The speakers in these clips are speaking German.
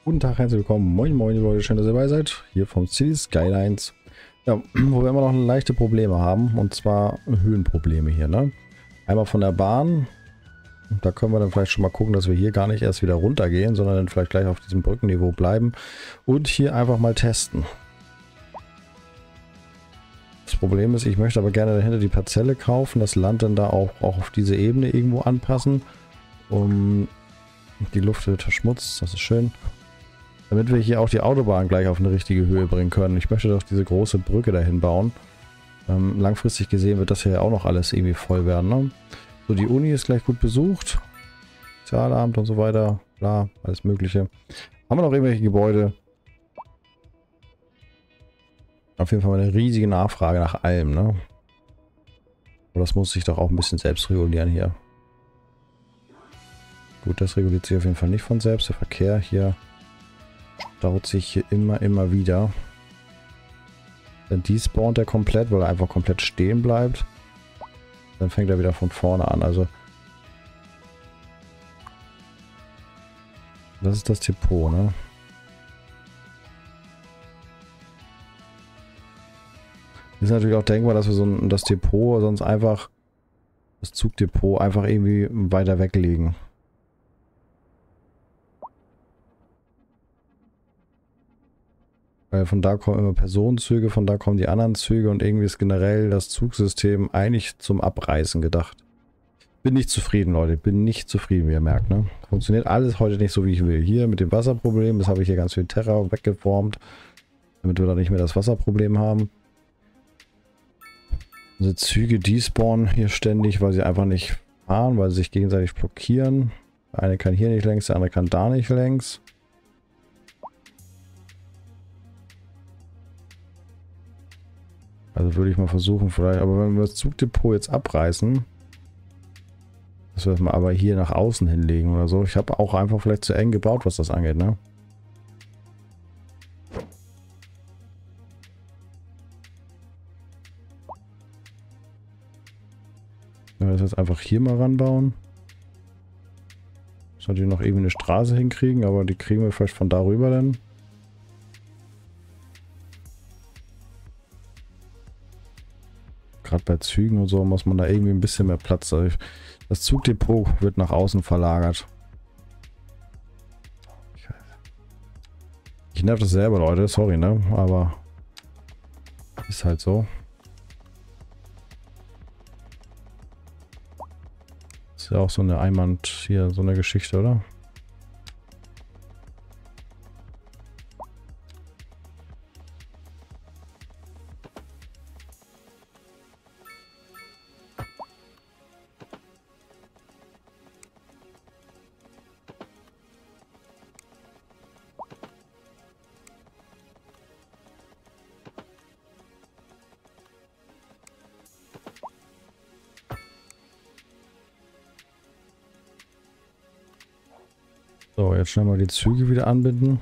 Guten Tag, herzlich willkommen. Moin moin Leute, schön, dass ihr dabei seid. Hier vom City Skylines. Ja, wo wir immer noch leichte Probleme haben. Und zwar Höhenprobleme hier, ne? Einmal von der Bahn. Da können wir dann vielleicht schon mal gucken, dass wir hier gar nicht erst wieder runtergehen, sondern dann vielleicht gleich auf diesem Brückenniveau bleiben. Und hier einfach mal testen. Das Problem ist, ich möchte aber gerne dahinter die Parzelle kaufen, das Land dann da auch auf diese Ebene irgendwo anpassen. Die Luft wird verschmutzt, das ist schön. Damit wir hier auch die Autobahn gleich auf eine richtige Höhe bringen können. Ich möchte doch diese große Brücke dahin bauen. Langfristig gesehen wird das hier auch noch alles irgendwie voll werden. Ne? So, die Uni ist gleich gut besucht. Sozialamt und so weiter. Klar, alles Mögliche. Haben wir noch irgendwelche Gebäude? Auf jeden Fall eine riesige Nachfrage nach allem. Ne? Aber das muss sich doch auch ein bisschen selbst regulieren hier. Gut, das reguliert sich auf jeden Fall nicht von selbst. Der Verkehr hier staut sich hier immer wieder. Dann despawnt er komplett, weil er einfach komplett stehen bleibt. Dann fängt er wieder von vorne an. Also das ist das Depot, ne? Ist natürlich auch denkbar, dass wir das Depot sonst einfach, das Zugdepot einfach irgendwie weiter weglegen. Weil von da kommen immer Personenzüge, von da kommen die anderen Züge und irgendwie ist generell das Zugsystem eigentlich zum Abreißen gedacht. Bin nicht zufrieden, Leute. Bin nicht zufrieden, wie ihr merkt. Ne? Funktioniert alles heute nicht so, wie ich will. Hier mit dem Wasserproblem, das habe ich hier ganz viel Terra weggeformt, damit wir da nicht mehr das Wasserproblem haben. Unsere Züge despawnen hier ständig, weil sie einfach nicht fahren, weil sie sich gegenseitig blockieren. Der eine kann hier nicht längs, der andere kann da nicht längs. Also würde ich mal versuchen vielleicht, aber wenn wir das Zugdepot jetzt abreißen, dass wir das mal aber hier nach außen hinlegen oder so. Ich habe auch einfach vielleicht zu eng gebaut, was das angeht, ne? Wenn wir das jetzt einfach hier mal ranbauen. Muss natürlich noch irgendwie eine Straße hinkriegen, aber die kriegen wir vielleicht von darüber dann. Gerade bei Zügen und so muss man da irgendwie ein bisschen mehr Platz. Also das Zugdepot wird nach außen verlagert. Ich nerv das selber, Leute. Sorry, ne? Aber ist halt so. Ist ja auch so eine Einwand hier, so eine Geschichte, oder? So, jetzt schnell mal die Züge wieder anbinden.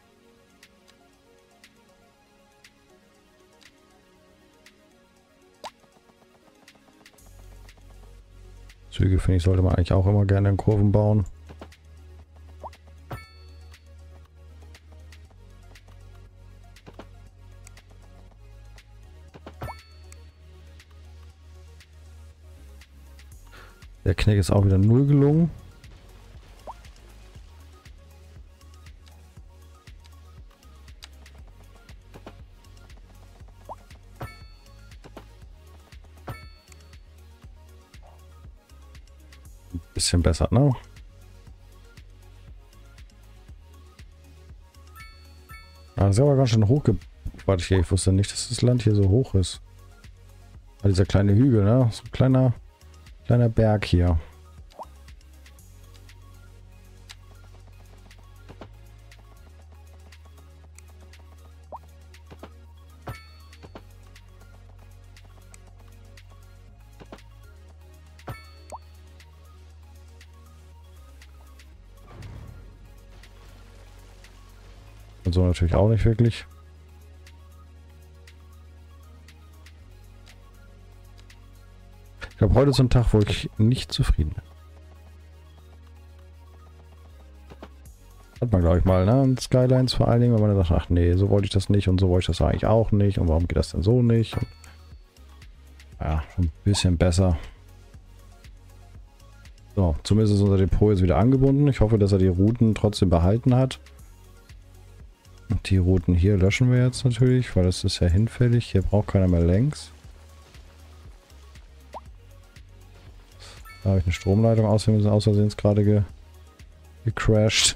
Züge, finde ich, sollte man eigentlich auch immer gerne in Kurven bauen. Der Knick ist auch wieder 0 gelungen. Bisschen besser, ne? Ah, das ist aber ganz schön hoch. Warte hier, ich wusste nicht, dass das Land hier so hoch ist. Ah, dieser kleine Hügel, ne? So ein kleiner Berg hier. Und so natürlich auch nicht wirklich. Ich glaube, heute ist so ein Tag, wo ich nicht zufrieden bin. Hat man, glaube ich, mal, ne? Und Skylines vor allen Dingen, wenn man dann sagt, ach nee, so wollte ich das nicht und so wollte ich das eigentlich auch nicht und warum geht das denn so nicht? Und ja, schon ein bisschen besser. So, zumindest ist unser Depot jetzt wieder angebunden. Ich hoffe, dass er die Routen trotzdem behalten hat. Und die Routen hier löschen wir jetzt natürlich, weil das ist ja hinfällig. Hier braucht keiner mehr längs. Da habe ich eine Stromleitung aus Versehen gerade gecrashed.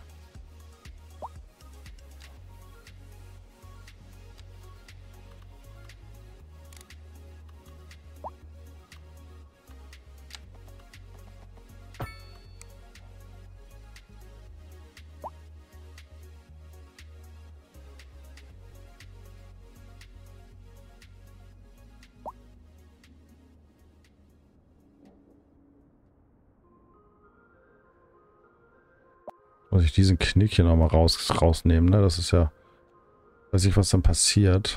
Muss ich diesen Knick hier nochmal rausnehmen, ne? Das ist ja... Weiß ich, was dann passiert.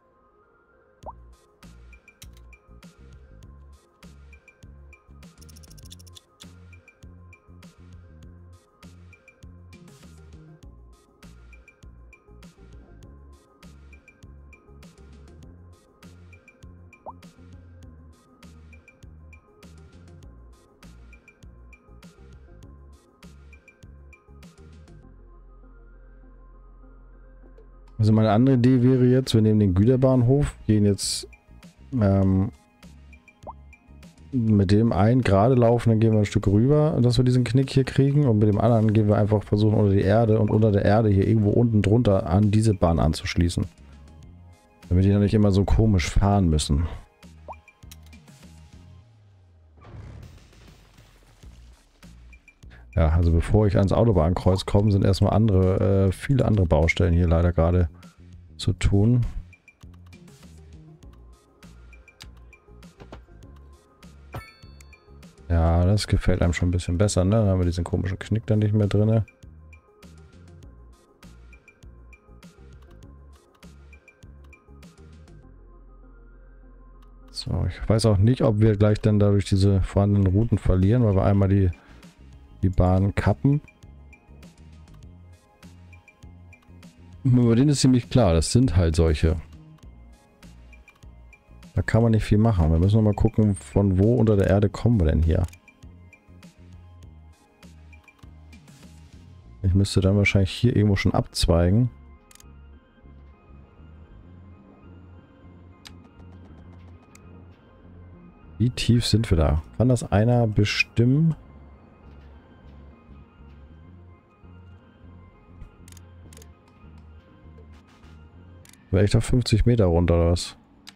Also meine andere Idee wäre jetzt, wir nehmen den Güterbahnhof, gehen jetzt mit dem einen gerade laufen, dann gehen wir ein Stück rüber, dass wir diesen Knick hier kriegen und mit dem anderen gehen wir einfach versuchen unter die Erde und unter der Erde hier irgendwo unten drunter an diese Bahn anzuschließen. Damit die dann nicht immer so komisch fahren müssen. Ja, also bevor ich ans Autobahnkreuz komme, sind erstmal viele andere Baustellen hier leider gerade zu tun. Ja, das gefällt einem schon ein bisschen besser, ne? Dann haben wir diesen komischen Knick dann nicht mehr drin. So, ich weiß auch nicht, ob wir gleich dann dadurch diese vorhandenen Routen verlieren, weil wir einmal die Bahn kappen. Über den ist ziemlich klar, das sind halt solche. Da kann man nicht viel machen. Wir müssen noch mal gucken, von wo unter der Erde kommen wir denn hier. Ich müsste dann wahrscheinlich hier irgendwo schon abzweigen. Wie tief sind wir da? Kann das einer bestimmen? Wäre ich da 50 Meter runter oder was?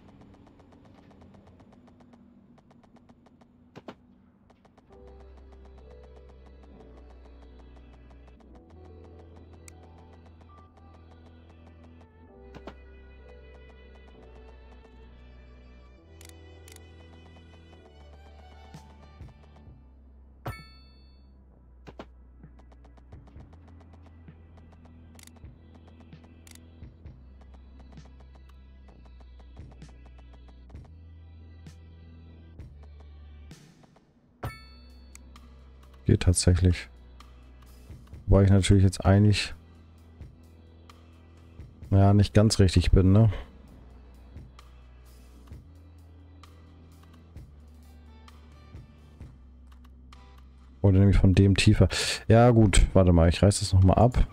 Geht tatsächlich. Wobei ich natürlich jetzt eigentlich ja nicht ganz richtig bin, ne? Oder nämlich von dem tiefer. Ja gut, warte mal, ich reiß das nochmal ab.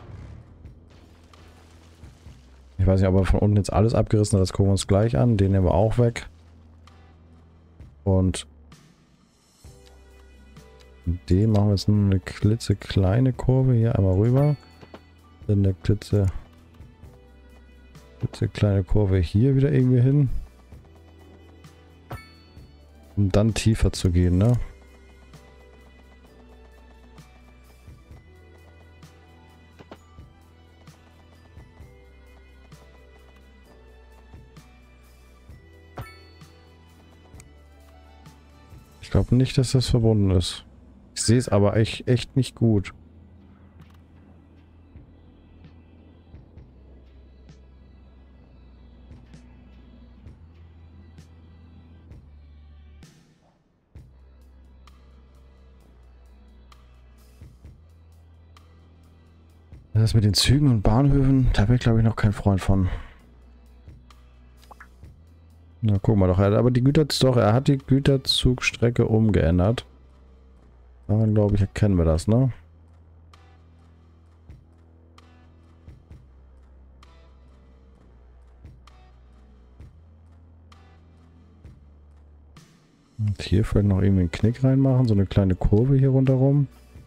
Ich weiß nicht, ob er von unten jetzt alles abgerissen hat, das gucken wir uns gleich an. Den nehmen wir auch weg. Und dem machen wir jetzt nur eine klitzekleine Kurve hier einmal rüber. Dann eine klitzekleine Kurve hier wieder irgendwie hin. Um dann tiefer zu gehen, ne? Ich glaube nicht, dass das verbunden ist. Ich sehe es aber echt nicht gut. Das mit den Zügen und Bahnhöfen, da bin ich glaube ich noch kein Freund von. Na, guck mal doch, er hat die Güterzugstrecke umgeändert. Daran glaube ich, erkennen wir das, ne? Und hier vielleicht noch irgendwie einen Knick reinmachen, so eine kleine Kurve hier rundherum.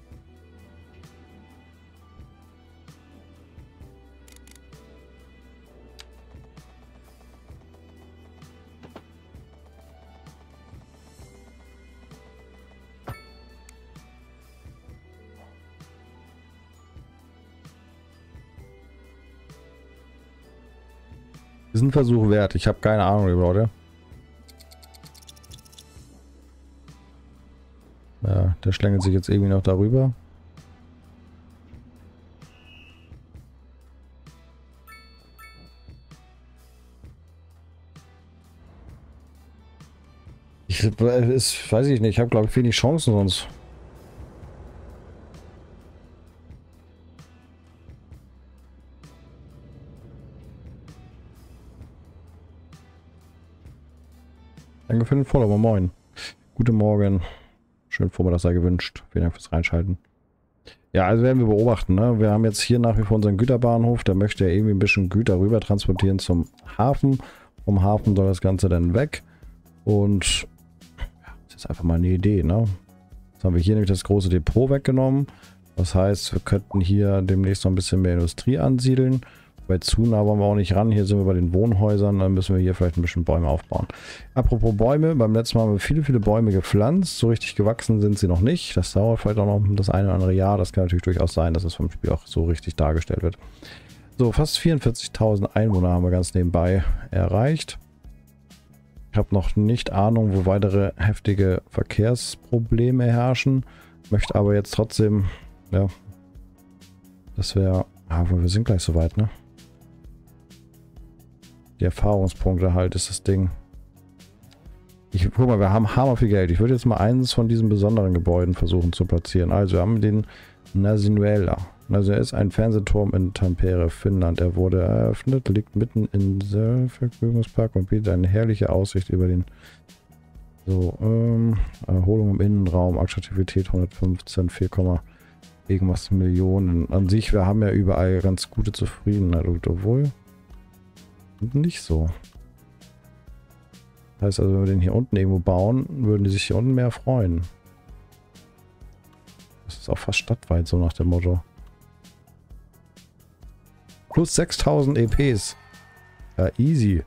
Ist ein Versuch wert. Ich habe keine Ahnung, liebe Leute. Ja, der schlängelt sich jetzt irgendwie noch darüber. Weiß ich nicht. Ich habe glaube ich wenig Chancen sonst. Danke für den Follower, moin. Guten Morgen. Schönen Vormittag sei gewünscht. Vielen Dank fürs Reinschalten. Ja, also werden wir beobachten. Ne? Wir haben jetzt hier nach wie vor unseren Güterbahnhof. Der möchte ja irgendwie ein bisschen Güter rüber transportieren zum Hafen. Vom Hafen soll das Ganze dann weg. Und ja, das ist einfach mal eine Idee. Ne? Jetzt haben wir hier nämlich das große Depot weggenommen. Das heißt, wir könnten hier demnächst noch ein bisschen mehr Industrie ansiedeln. Bei zu nah wollen wir auch nicht ran. Hier sind wir bei den Wohnhäusern. Dann müssen wir hier vielleicht ein bisschen Bäume aufbauen. Apropos Bäume. Beim letzten Mal haben wir viele, viele Bäume gepflanzt. So richtig gewachsen sind sie noch nicht. Das dauert vielleicht auch noch das eine oder andere Jahr. Das kann natürlich durchaus sein, dass es vom Spiel auch so richtig dargestellt wird. So, fast 44.000 Einwohner haben wir ganz nebenbei erreicht. Ich habe noch nicht Ahnung, wo weitere heftige Verkehrsprobleme herrschen. Möchte aber jetzt trotzdem, ja, das wäre, aber wir sind gleich soweit, ne? Die Erfahrungspunkte halt ist das Ding. Guck mal, wir haben hammer viel Geld. Ich würde jetzt mal eines von diesen besonderen Gebäuden versuchen zu platzieren. Also wir haben den Nasinuela. Also er ist ein Fernsehturm in Tampere, Finnland. Er wurde eröffnet, liegt mitten in der Vergnügungspark und bietet eine herrliche Aussicht über den Erholung im Innenraum, Attraktivität 115, 4, irgendwas Millionen. An sich, wir haben ja überall ganz gute Zufriedenheit, obwohl nicht so. Das heißt also, wenn wir den hier unten irgendwo bauen, würden die sich hier unten mehr freuen. Das ist auch fast stadtweit so nach dem Motto. Plus 6000 EPs. Ja, easy.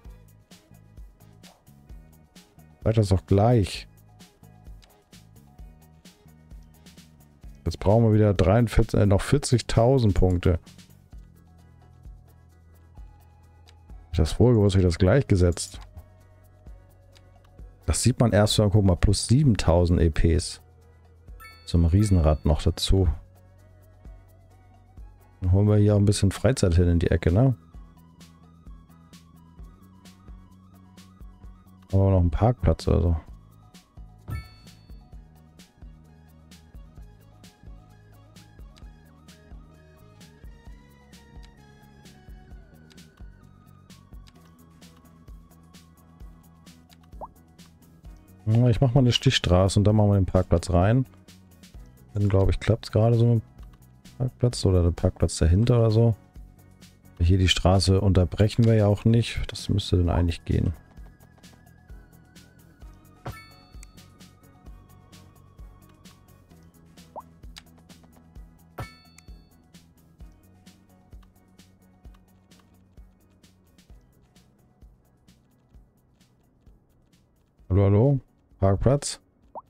Weiter ist doch gleich. Jetzt brauchen wir wieder 43, noch 40.000 Punkte. Das vorige was ich das gleichgesetzt. Das sieht man erst, guck mal, plus 7000 EPs. Zum Riesenrad noch dazu. Dann holen wir hier auch ein bisschen Freizeit hin in die Ecke, ne? Aber noch einen Parkplatz oder so. Ich mache mal eine Stichstraße und dann machen wir den Parkplatz rein. Dann glaube ich, klappt es gerade so mit dem Parkplatz oder der Parkplatz dahinter oder so. Hier die Straße unterbrechen wir ja auch nicht. Das müsste dann eigentlich gehen. Hallo, hallo? Parkplatz?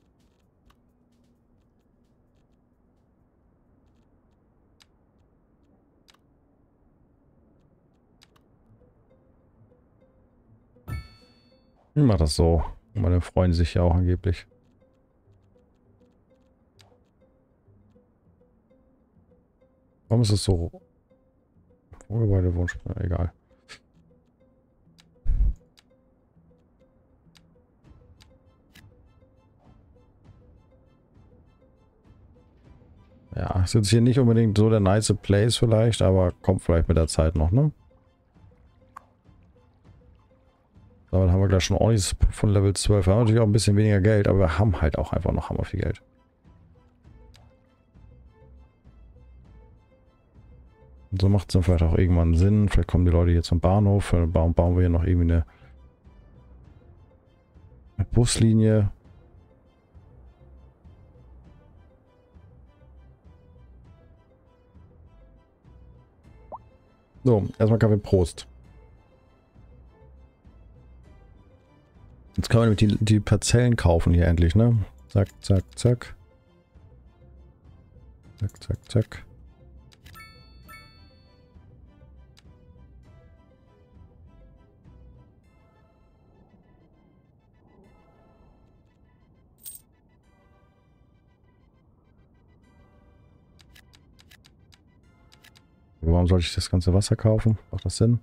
Ich mach das so. Meine freuen sich ja auch angeblich. Warum ist es so? Wohngebäude, Wohnspieler, egal. Ja, ist jetzt hier nicht unbedingt so der nice Place vielleicht, aber kommt vielleicht mit der Zeit noch, ne? Damit haben wir gleich schon ordentliches von Level 12. Wir haben natürlich auch ein bisschen weniger Geld, aber wir haben halt auch einfach noch hammer viel Geld. Und so macht es dann vielleicht auch irgendwann Sinn. Vielleicht kommen die Leute hier zum Bahnhof. Dann bauen wir hier noch irgendwie eine Buslinie. So, erstmal Kaffee, Prost. Jetzt können wir nämlich die Parzellen kaufen hier endlich, ne? Zack, zack, zack. Zack, zack, zack. Warum sollte ich das ganze Wasser kaufen? Macht das Sinn?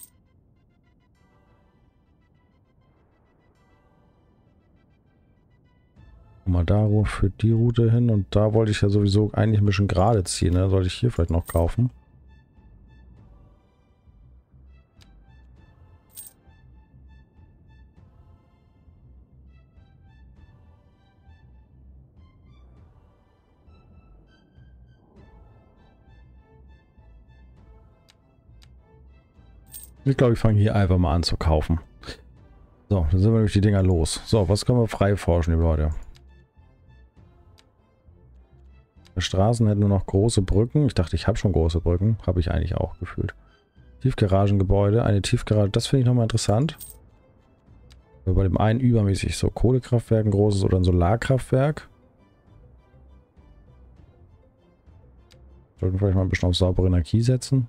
Mal da für die Route hin und da wollte ich ja sowieso eigentlich ein bisschen gerade ziehen, ne? Sollte ich hier vielleicht noch kaufen. Ich glaube, ich fange hier einfach mal an zu kaufen. So, dann sind wir nämlich die Dinger los. So, was können wir frei forschen, liebe Leute? Die Straßen hätten nur noch große Brücken. Ich dachte, ich habe schon große Brücken. Habe ich eigentlich auch gefühlt. Tiefgaragengebäude. Eine Tiefgarage. Das finde ich nochmal interessant. Bei dem einen übermäßig so Kohlekraftwerk, ein großes oder ein Solarkraftwerk. Sollten wir vielleicht mal ein bisschen auf saubere Energie setzen.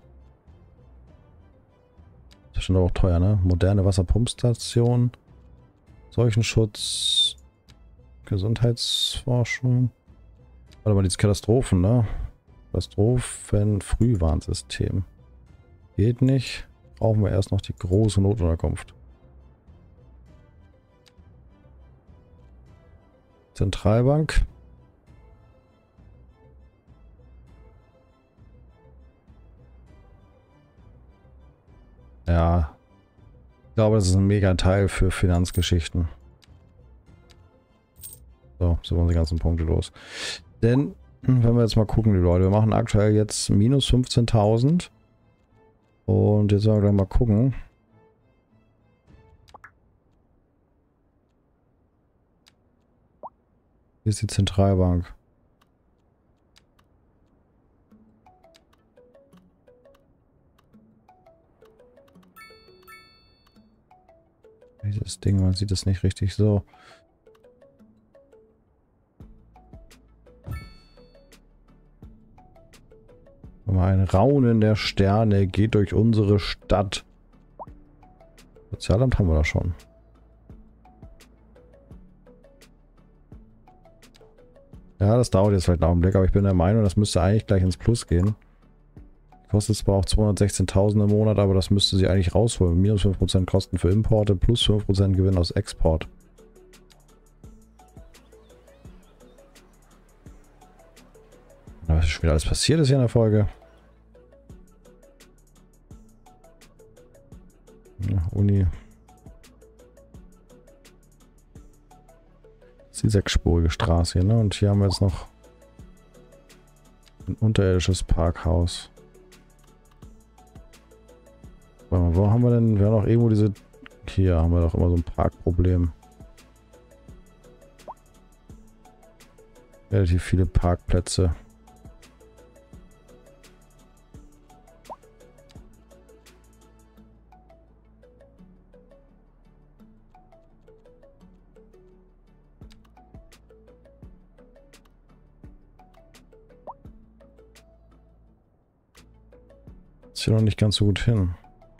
Das ist schon auch teuer, ne? Moderne Wasserpumpstation. Seuchenschutz. Gesundheitsforschung. Warte mal, diese Katastrophen, ne? Katastrophen-Frühwarnsystem. Geht nicht. Brauchen wir erst noch die große Notunterkunft. Zentralbank. Ja. Ich glaube, das ist ein mega Teil für Finanzgeschichten. So, sind wir unsere ganzen Punkte los. Denn, wenn wir jetzt mal gucken, die Leute, wir machen aktuell jetzt minus 15.000. Und jetzt sollen wir gleich mal gucken. Hier ist die Zentralbank. Dieses Ding, man sieht es nicht richtig so. Ein Raunen der Sterne geht durch unsere Stadt. Sozialamt haben wir da schon. Ja, das dauert jetzt vielleicht einen Augenblick, aber ich bin der Meinung, das müsste eigentlich gleich ins Plus gehen. Kostet zwar auch 216.000 im Monat, aber das müsste sie eigentlich rausholen. Minus 5% Kosten für Importe, plus 5% Gewinn aus Export. Was schon wieder alles passiert ist hier in der Folge. Ja, Uni. Das ist die sechsspurige Straße hier, ne? Und hier haben wir jetzt noch ein unterirdisches Parkhaus. Warte mal, wo haben wir denn? Wir haben noch irgendwo diese... Hier haben wir doch immer so ein Parkproblem. Relativ viele Parkplätze. Ist hier noch nicht ganz so gut hin.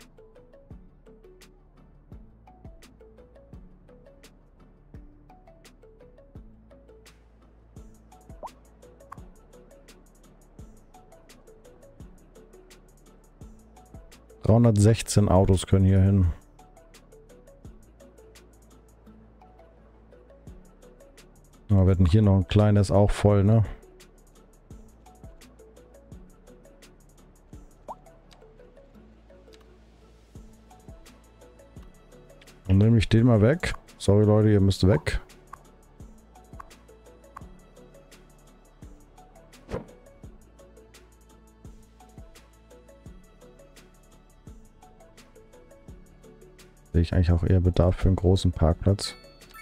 ...316 Autos können hier hin. Aber wir hatten hier noch ein kleines auch voll, ne? Dann nehme ich den mal weg. Sorry Leute, ihr müsst weg. Sehe ich eigentlich auch eher Bedarf für einen großen Parkplatz.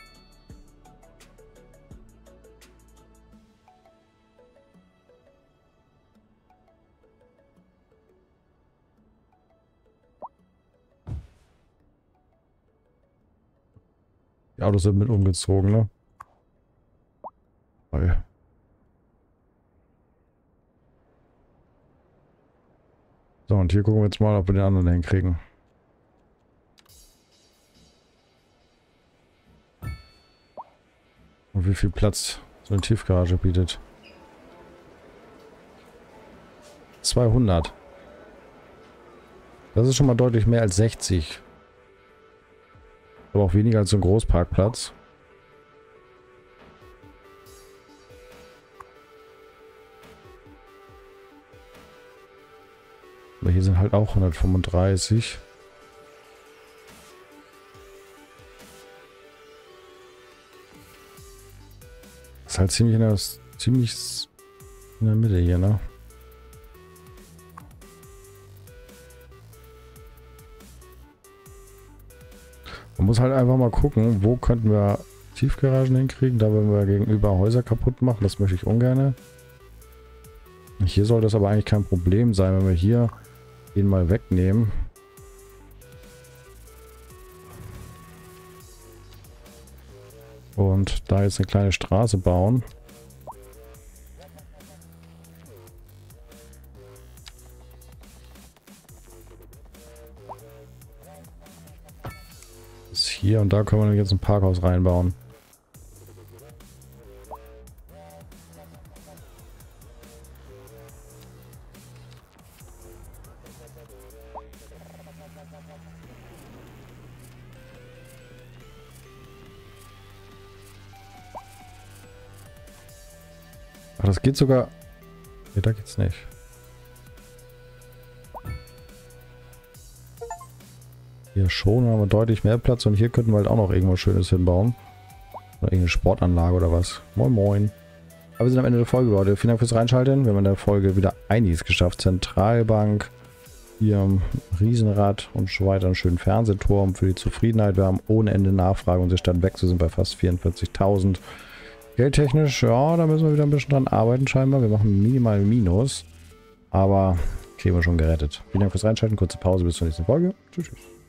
Die Autos sind mit umgezogen, ne? Toll. So, und hier gucken wir jetzt mal, ob wir den anderen hinkriegen. Und wie viel Platz so eine Tiefgarage bietet. 200. Das ist schon mal deutlich mehr als 60. Aber auch weniger als so ein Großparkplatz. Aber hier sind halt auch 135. Das ist halt ziemlich in der Mitte hier, ne? Man muss halt einfach mal gucken, wo könnten wir Tiefgaragen hinkriegen. Da wollen wir gegenüber Häuser kaputt machen. Das möchte ich ungern. Hier soll das aber eigentlich kein Problem sein, wenn wir hier den mal wegnehmen. Und da jetzt eine kleine Straße bauen. Bis hier und da können wir jetzt ein Parkhaus reinbauen. Ach, das geht sogar... Ne, da geht's nicht. Hier schon haben wir deutlich mehr Platz und hier könnten wir halt auch noch irgendwas Schönes hinbauen. Oder irgendeine Sportanlage oder was. Moin moin. Aber wir sind am Ende der Folge, Leute. Vielen Dank fürs Reinschalten. Wir haben in der Folge wieder einiges geschafft. Zentralbank, hier ein Riesenrad und so weiter. Einen schönen Fernsehturm für die Zufriedenheit. Wir haben ohne Ende Nachfrage. Unsere Stadt wächst. Wir sind bei fast 44.000. Geldtechnisch, ja, da müssen wir wieder ein bisschen dran arbeiten scheinbar. Wir machen minimal Minus. Aber kriegen wir schon gerettet. Vielen Dank fürs Reinschalten. Kurze Pause bis zur nächsten Folge. Tschüss. Tschüss.